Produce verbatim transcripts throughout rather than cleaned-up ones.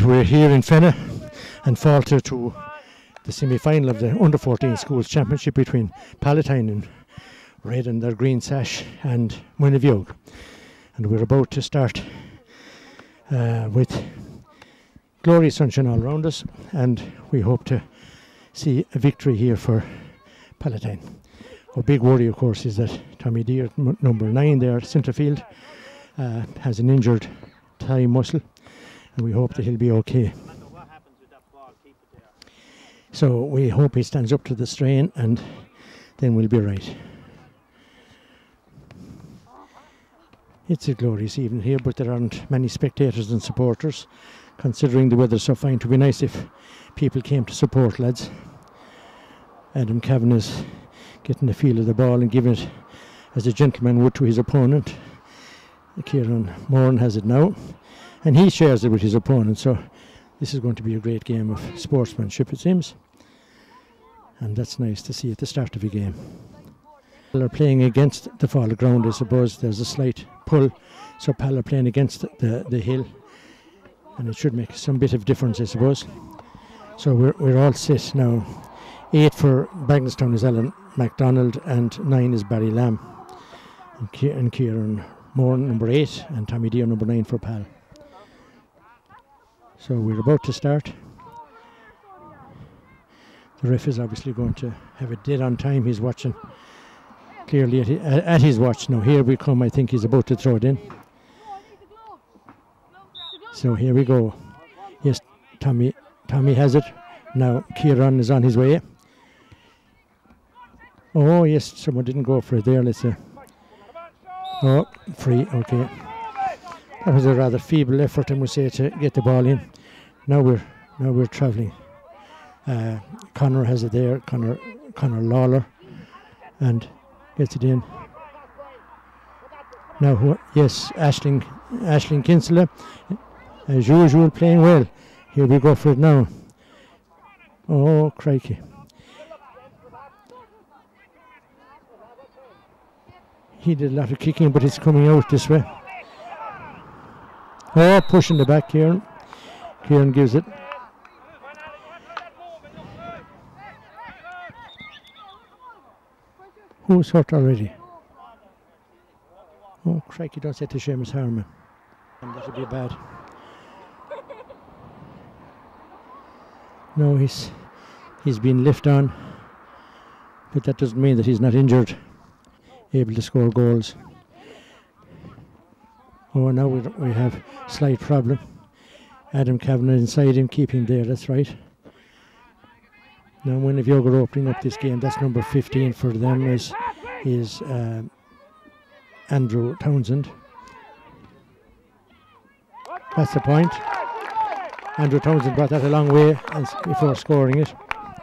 we're here in Fenagh and Falter to the semi-final of the under fourteen schools championship between Palatine in red and their green sash and Muinaveog. And we're about to start uh, with glorious sunshine all around us, and we hope to see a victory here for Palatine. Our big worry, of course, is that Tommy Deere, m- number nine there, centre field, uh, has an injured thigh muscle, and we hope that he'll be okay. So we hope he stands up to the strain, and then we'll be right. It's a glorious evening here, but there aren't many spectators and supporters, considering the weather's so fine. To be nice if people came to support, lads. Adam Kavanagh is getting the feel of the ball and giving it as a gentleman would to his opponent. Kieran Moran has it now, and he shares it with his opponent, so this is going to be a great game of sportsmanship, it seems. And that's nice to see at the start of a game. Pal are playing against the fall of ground, I suppose. There's a slight pull, so Pal are playing against the, the hill, and it should make some bit of difference, I suppose. So we're, we're all set now. Eight for Bagenalstown is Alan MacDonald, and nine is Barry Lamb. And, Ki- and Kieran Moran, number eight, and Tommy Deere, number nine for Pal. So we're about to start. The ref is obviously going to have it dead on time. He's watching clearly at, hi- at his watch. Now here we come. I think he's about to throw it in. So here we go. Yes, Tommy Tommy has it. Now Kieran is on his way. Oh yes, someone didn't go for it there. Let's see. Oh, free. Okay. That was a rather feeble effort, I must say, to get the ball in. Now we're now we're travelling. Uh, Connor has it there. Connor Connor Lawler, and gets it in. Now who, yes, Aisling Aisling Kinsella, as usual, playing well. Here we go for it now. Oh crikey! He did a lot of kicking, but it's coming out this way. Oh, pushing the back, Kieran. Kieran gives it. Who's hurt already? Oh, crikey, don't say to Seamus Harman. That'll be bad. No, he's he's been lifted on, but that doesn't mean that he's not injured, able to score goals. Oh, now we, we have slight problem. Adam Kavanagh inside him, keep him there, that's right. Now Muinaveog are opening up this game. That's number fifteen for them is, is uh, Andrew Townsend. That's the point. Andrew Townsend brought that a long way and s- before scoring it.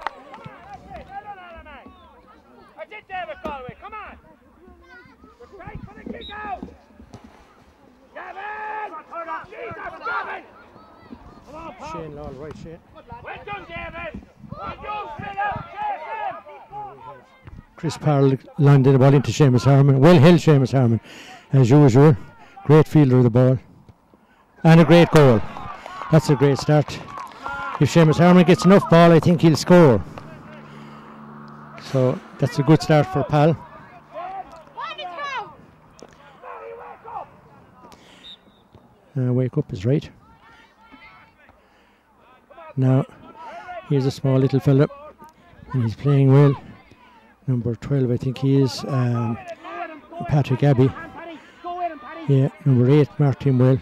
Shane Lawler, right, Shane. Well done, David! Well done, Philip! Chris Parle landed the ball into Seamus Harman. Well held Seamus Harman, as usual. Great fielder of the ball. And a great goal. That's a great start. If Seamus Harman gets enough ball, I think he'll score. So that's a good start for Pal. Uh, wake up is right. Now, here's a small little fella, and he's playing well. Number twelve, I think he is, um, Patrick Abbey. Yeah, number eight, Martin Well.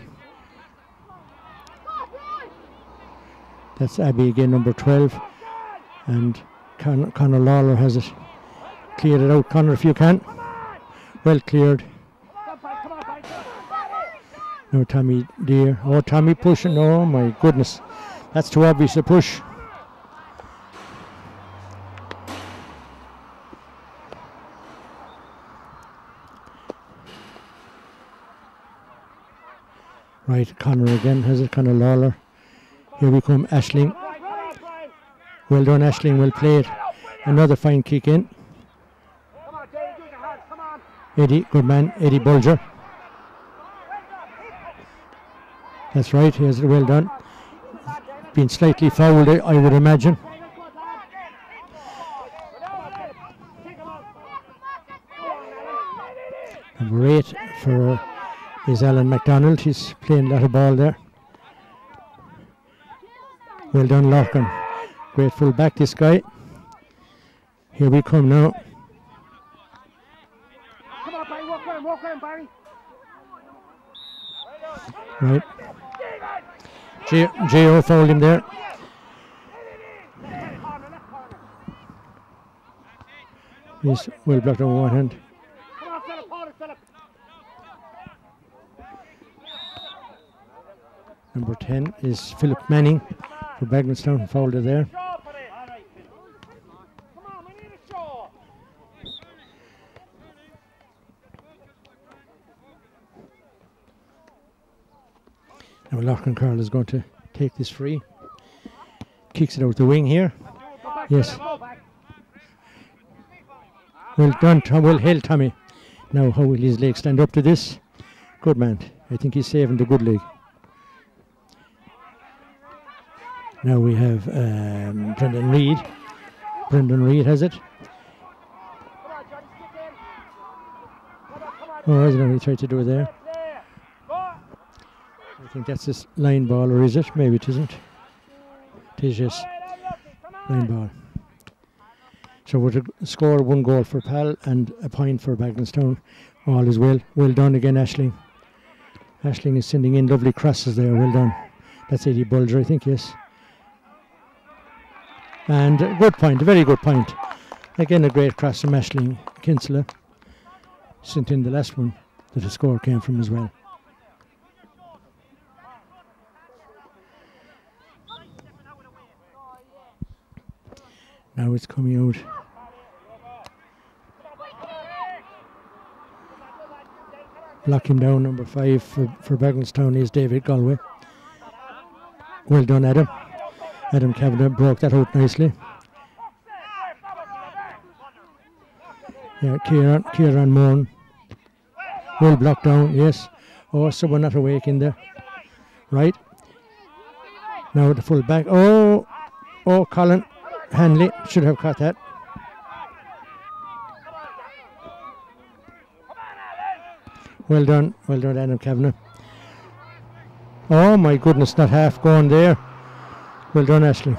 That's Abbey again, number twelve. And Con- Conor Lawler has it. Cleared it out, Conor, if you can. Well cleared. Now Tommy Deere. Oh, Tommy pushing. Oh, my goodness. That's too obvious a push. Right, Connor again has it, Conor Lawler. Here we come, Aisling. Well done, Aisling, well played. Another fine kick in. Eddie, good man, Eddie Bulger. That's right, he has it well done. been slightly fouled, I, I would imagine. Number eight for is Alan MacDonald. He's playing a lot of ball there. Well done, Larkin. Great full back, this guy. Here we come now. Come on, Barry, walk around, walk around, Barry. Right. J O fouled him there. He's well blocked on one hand. Come on, Philip, hold it, Philip. Number ten is Philip Manning for Bagenalstown, fouled her there. Come on, we need a show. Now Lachlan Carl is going to take this free. Kicks it out the wing here. Yes. Well done, Tom. Well held, Tommy. Now how will his leg stand up to this? Good man. I think he's saving the good leg. Now we have um, Brendan Reid. Brendan Reid has it. Oh, I don't know what he tried to do there. I think that's this line ball, or is it? Maybe it isn't. It is, yes. Line ball. So with a score, one goal for Pal and a point for Bagenalstown. All is well. Well done again, Aisling. Aisling is sending in lovely crosses there. Well done. That's Eddie Bulger, I think, yes. And a good point, a very good point. Again, a great cross from Aisling Kinsella. Sent in the last one that the score came from as well. Now it's coming out. Lock him down, number five for, for Bagenalstown is David Galway. Well done, Adam. Adam Kavanagh broke that out nicely. Yeah, Kieran, Kieran Moore. Well blocked down, yes. Oh, someone not awake in there. Right. Now the full back. Oh, oh, Colin Hanley should have caught that. Well done, well done, Adam Kavanagh. Oh my goodness, not half gone there. Well done, Ashley.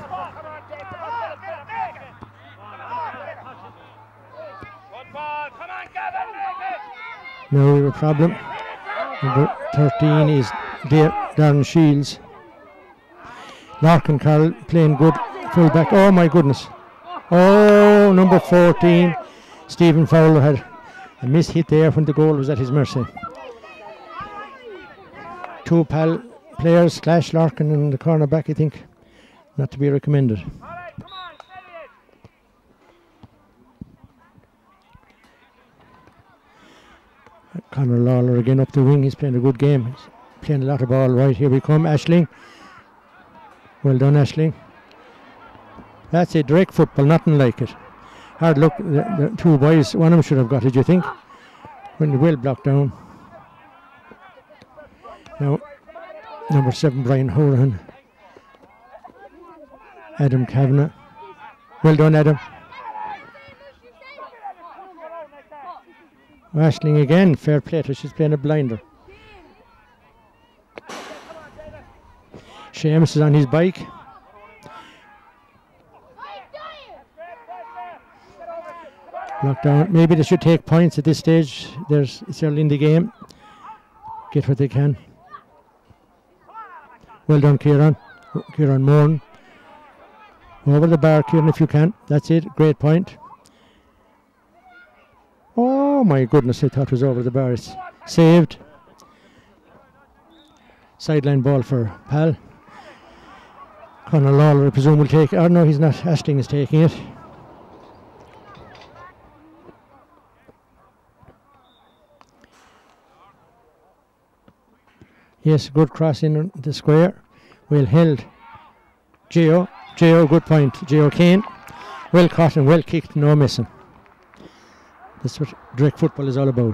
Now we have a problem. Number thirteen is Dar Darren Shields. Larkin Carroll playing good full back. Oh my goodness. Oh, number fourteen, Stephen Fowler had a miss hit there when the goal was at his mercy. Two Pal players, Clash Larkin in the corner back, I think. Not to be recommended. Conor Lawler again up the wing. He's playing a good game. He's playing a lot of ball. Right, here we come. Aisling. Well done, Aisling. That's it. Direct football. Nothing like it. Hard look. The, the two boys. One of them should have got it, you think? When the well blocked down. Now, number seven, Brian Horan. Adam Kavanagh. Well done, Adam. Aisling again, fair play to her. She's playing a blinder. Seamus is on his bike. Lockdown. Maybe they should take points at this stage. There's it's early in the game. Get what they can. Well done, Kieran. Kieran Moore. Over the bar, Kieran, if you can. That's it. Great point. Oh my goodness, I thought it was over the bar. It's saved. Sideline ball for Pal. Conor Lawler, I presume, will take it. Oh no, he's not. Aisling is taking it. Yes, good cross in the square. Well held. Gio. Gio, good point. Gio Kane. Well caught and well kicked, no missing. That's what direct football is all about.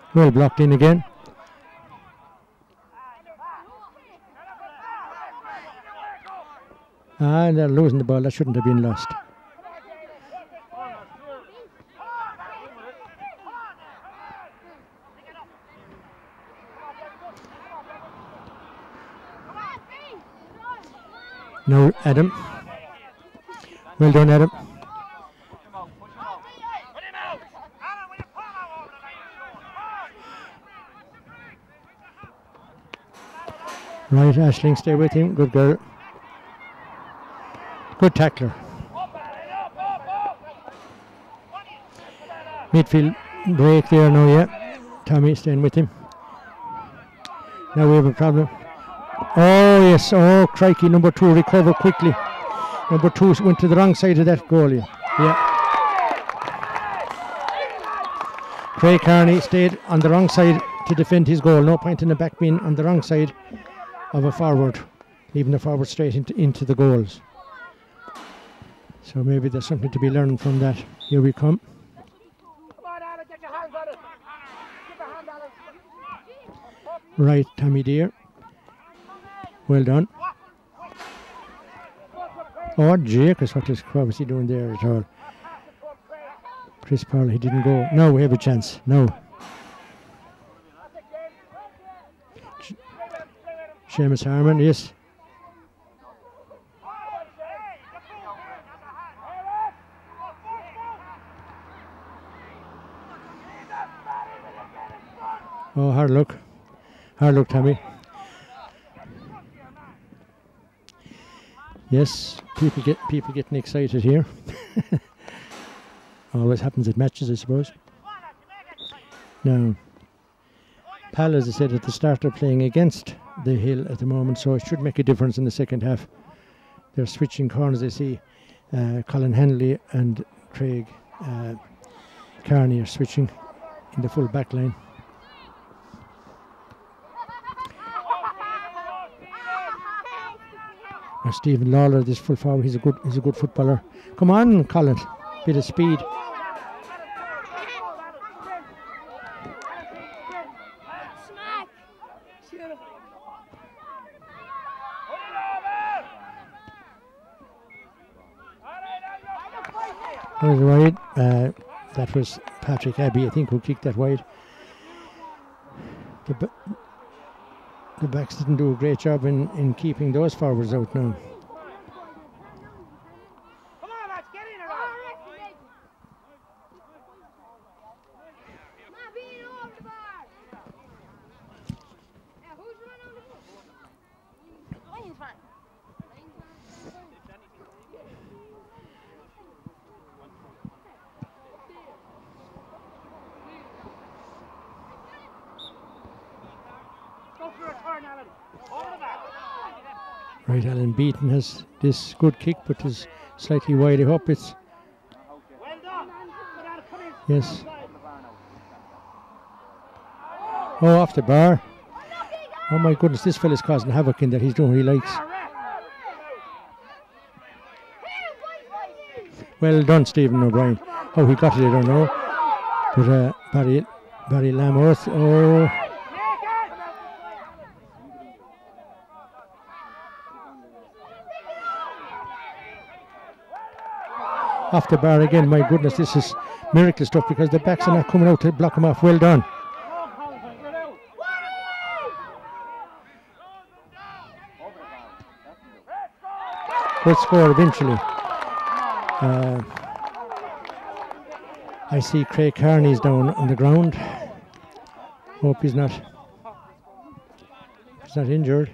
Well blocked in again. Ah, and they're losing the ball. That shouldn't have been lost. Now Adam. Well done, Adam. Right, Aisling, stay with him. Good girl. Good tackler. Midfield break there now, yeah. Tommy staying with him. Now we have a problem. Oh, yes. Oh, crikey. Number two recovered quickly. Number two went to the wrong side of that goalie. Yeah. Craig Carney stayed on the wrong side to defend his goal. No point in the back being on the wrong side of a forward, leaving the forward straight into, into the goals. So maybe there's something to be learned from that. Here we come. Right, Tommy Deere. Well done. Oh, Jake, what, is, what was he doing there at all? Chris Pearl, he didn't go. No, we have a chance. No. Seamus Harmon, yes. Oh, hard look. Hard look, Tommy. Yes, people get people getting excited here. Always happens at matches, I suppose. Now, Pal, as I said at the start, are playing against the Hill at the moment, so it should make a difference in the second half. They're switching corners. I see uh, Colin Henley and Craig uh, Carney are switching in the full back line. Now Stephen Lawler, this full forward, he's a good he's a good footballer. Come on, Colin, bit of speed. That was wide. Uh, that was Patrick Abbey, I think, who kicked that wide. The, ba the backs didn't do a great job in, in keeping those forwards out now. Come on, lads, get in around. Go for a turn, Alan. Over the back. Right, Alan Beaton has this good kick, but is slightly wide up. It's Well done. Come in. yes. Oh, off the bar. Oh my goodness, this fella's causing havoc in that. He's doing what he likes. Well done, Stephen O'Brien. How he got it, I don't know. But uh, Barry Barry Lamorth, oh. Off the bar again. My goodness, this is miracle stuff because the backs are not coming out to block him off. Well done. Good score eventually. Uh, I see Craig Carney's down on the ground. Hope he's not he's not injured.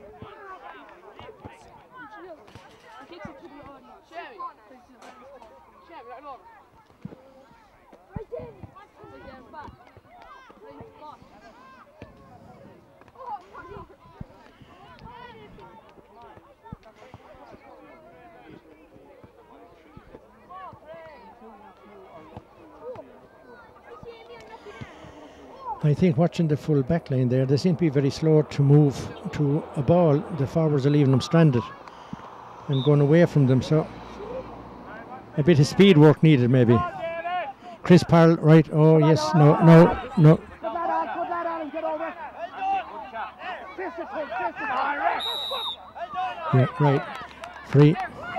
I think watching the full back line there, they seem to be very slow to move to a ball. The forwards are leaving them stranded and going away from them, so a bit of speed work needed maybe. Chris Parle, right, oh yes, no, no, no. Yeah, right. Free.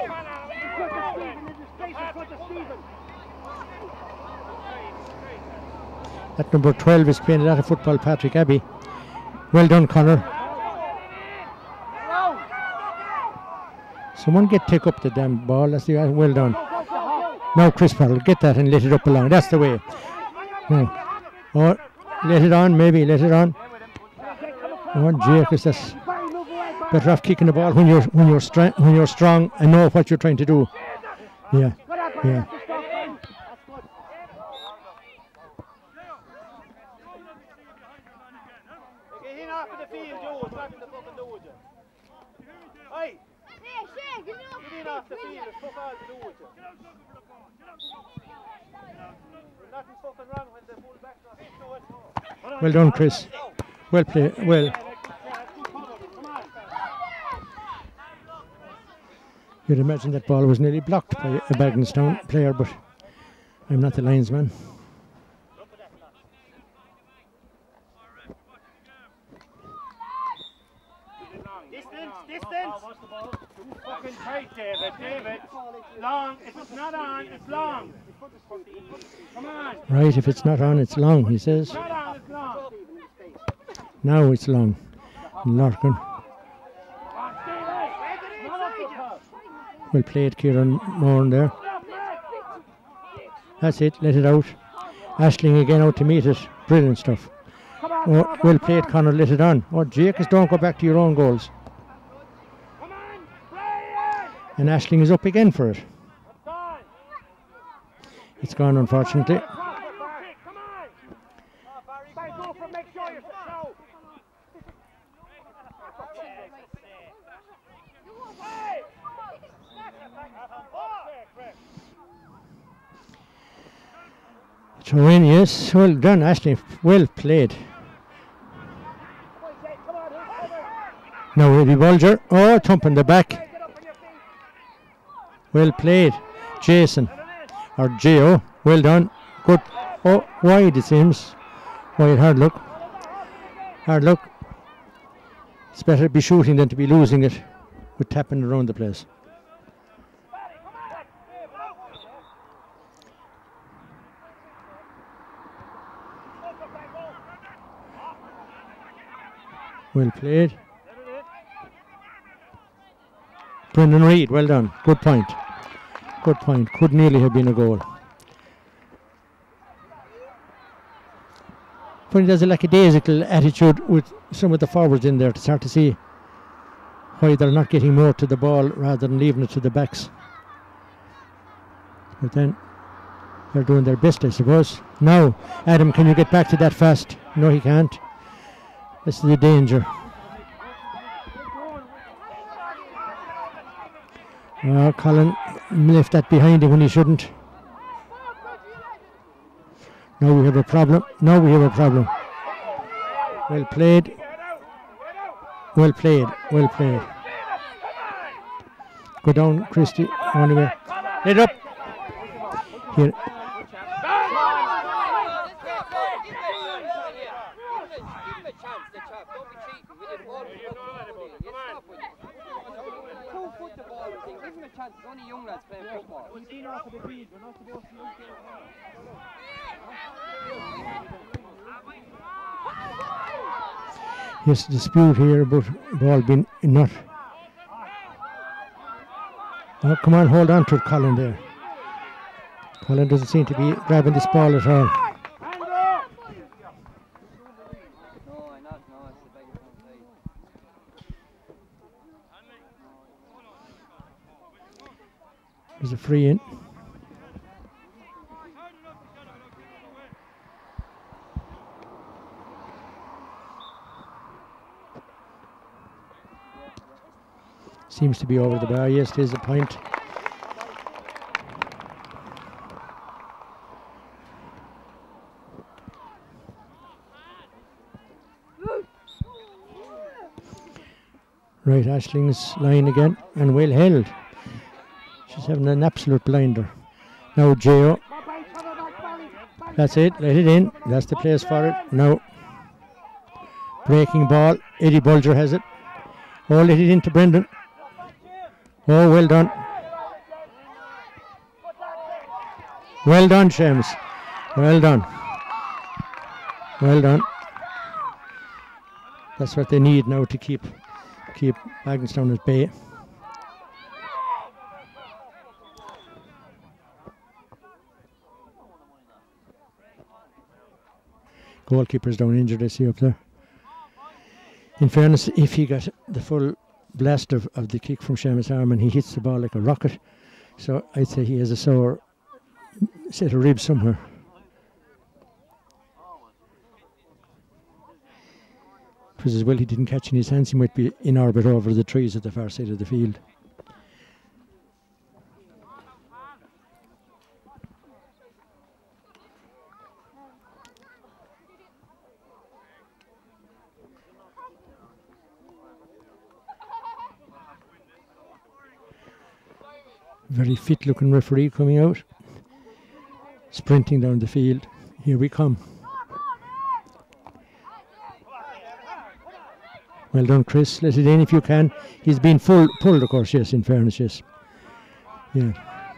At number twelve is playing a lot of football, Patrick Abbey. Well done, Connor. Someone get take up the damn ball. That's the well done. Now Chris Farrell, get that and let it up along. That's the way. No. Or let it on, maybe let it on. Oh, Jacobs, that's better off kicking the ball when you're when you're strong when you're strong and know what you're trying to do. Yeah, yeah. Well done, Chris. Well played. Well. You'd imagine that ball was nearly blocked by a Bagenstown player, but I'm not the linesman. Distance, distance. Fucking tight, David. David. Long. If it's not on, it's long. Come on. Right, if it's not on, it's long, he says. Not on, it's long. Now it's long. Larkin. Well played, Kieran Moran there. That's it, let it out. Ashling again out to meet it. Brilliant stuff. Oh, well played, Connor, let it on. Oh, Jacobs, don't go back to your own goals. And Ashling is up again for it. It's gone, unfortunately. Throw in, yes. Well done, Ashley. Well played. Now Eddie Bulger. Oh, thump in the back. Well played. Jason. Or Gio. Well done. Good. Oh, wide it seems. Wide, hard look. Hard look. It's better to be shooting than to be losing it with tapping around the place. Well played. Brendan Reid, well done. Good point. Good point. Could nearly have been a goal. Funny, there's a lackadaisical attitude with some of the forwards in there to start to see why they're not getting more to the ball rather than leaving it to the backs. But then they're doing their best, I suppose. Now, Adam, can you get back to that fast? No, he can't. This is the danger. Oh, Colin left that behind him when he shouldn't. Now we have a problem. Now we have a problem. Well played. Well played. Well played. Go down, Christie. Anyway. Let up. Here. Only young lads playing football. Yes, dispute here about ball being not. Oh, come on, hold on to it, Colin there. Colin doesn't seem to be grabbing this ball at all. There's a free in. Seems to be over the bar. Yes, there's a point. Right, Ashling's line again, and well held. She's having an absolute blinder. Now Gio. That's it, let it in. That's the place for it. Now, breaking ball. Eddie Bulger has it. Oh, let it into Brendan. Oh, well done. Well done, Seamus. Well done. Well done. That's what they need now to keep keep Bagenstown at bay. Goalkeeper's down injured, I see up there. In fairness, if he got the full blast of, of the kick from Seamus Harmon, he hits the ball like a rocket. So I'd say he has a sore set of ribs somewhere. Because as well he didn't catch in his hands, he might be in orbit over the trees at the far side of the field. Very fit looking referee coming out, sprinting down the field. Here we come. Well done, Chris. Let it in if you can. He's been full pulled, of course, yes, in fairness, yes. Yeah.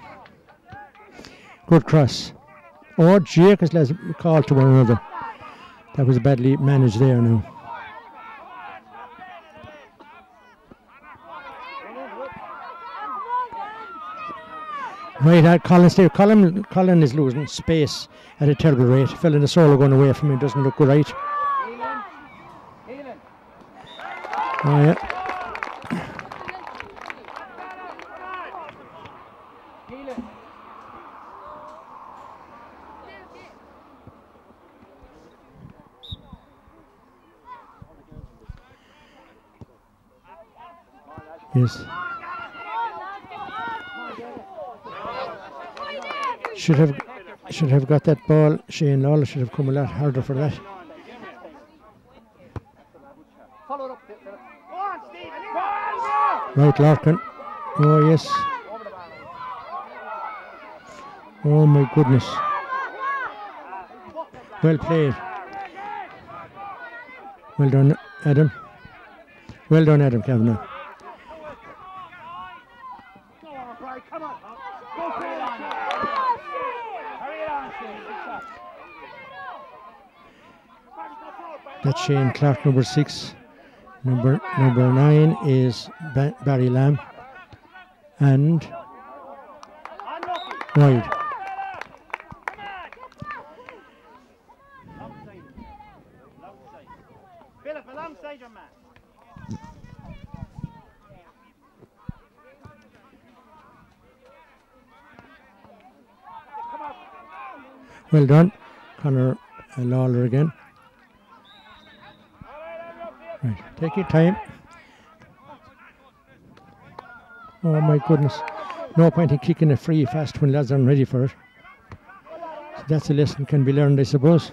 Good cross. Oh, Jacobs, let's call to one another. That was badly managed there now. Right at Colin Steve. Colin, Colin is losing space at a terrible rate. Fell in the solo going away from him. Doesn't look good, right? Oh, yeah. Yes. Should have should have got that ball. Shane Lawler should have come a lot harder for that. Right, Larkin. Oh, yes. Oh, my goodness. Well played. Well done, Adam. Well done, Adam Kavanagh. That's Shane Clark, number six. Number number nine is ba Barry Lamb. And wide. Philip, alongside your man. Well done, Conor uh, Lawler again. Right, take your time. Oh my goodness. No point in kicking it free fast when lads aren't ready for it. So that's a lesson can be learned, I suppose.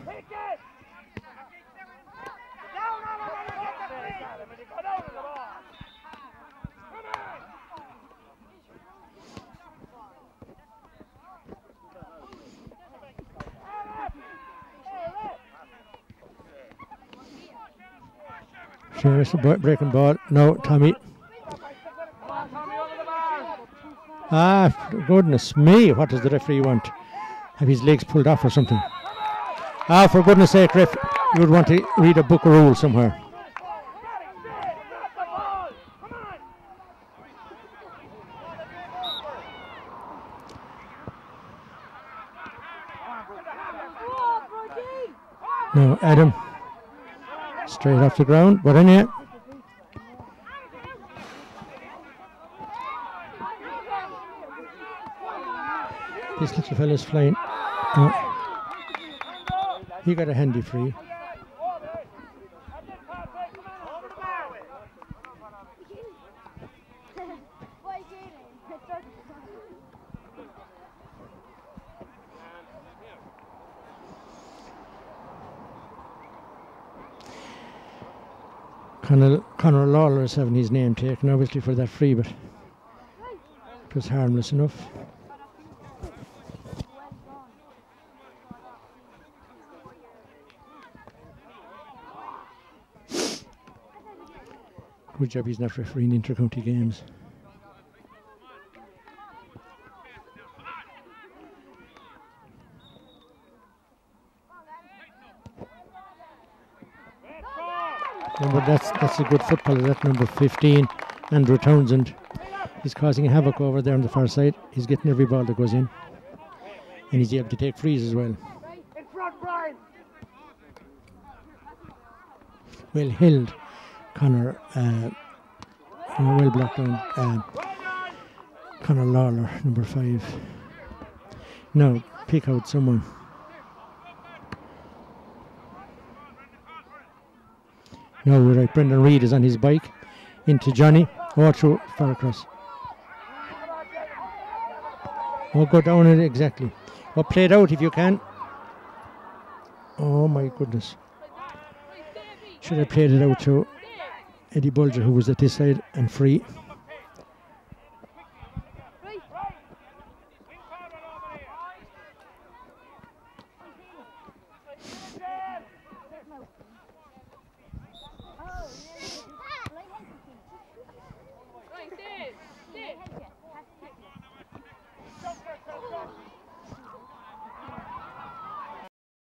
Seamus breaking ball. No, Tommy. Ah, goodness me, what does the referee want? Have his legs pulled off or something? Ah, for goodness sake, ref, you would want to read a book of rules somewhere. No, Adam. Straight off the ground, but in here. This little fella's flying. Oh. He got a handy free. Conor, Conor Lawler is having his name taken, obviously, for that free, but it was harmless enough. Good job he's not refereeing inter-county games. Number, that's, that's a good footballer, that number fifteen, Andrew Townsend. He's causing havoc over there on the far side. He's getting every ball that goes in. And he's able to take frees as well. Well held, Connor. Uh, well blocked down. Uh, Connor Lawler, number five. Now, pick out someone. No, we're right. Brendan Reid is on his bike into Johnny. Oh, through far across. Oh, go down it exactly. Oh, play it out if you can. Oh my goodness. Should have played it out to Eddie Bulger, who was at this side and free.